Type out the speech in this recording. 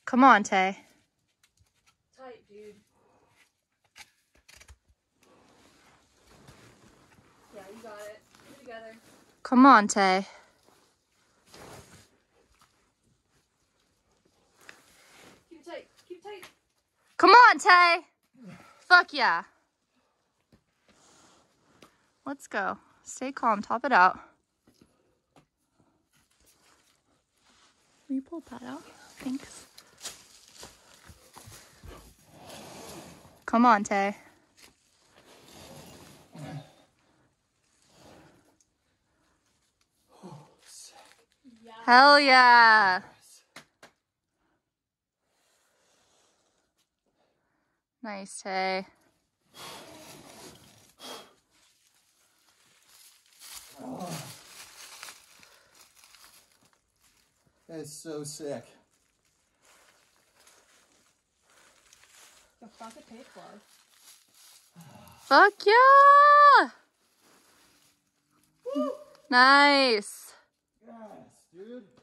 Come on, Tay. Tight, dude. Yeah, you got it. Get it together. Come on, Tay. Keep it tight. Keep it tight. Come on, Tay. Fuck yeah. Let's go. Stay calm. Top it out. Will you pull that out? Thanks. Come on, Tay. Hell yeah. Nice, Tay. That's so sick. The fuck it takes love. Fuck yeah. Woo! Nice. Yes, dude.